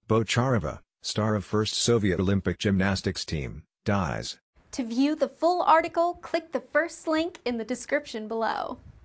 Bocharova, star of first Soviet Olympic gymnastics team, dies. To view the full article, click the first link in the description below.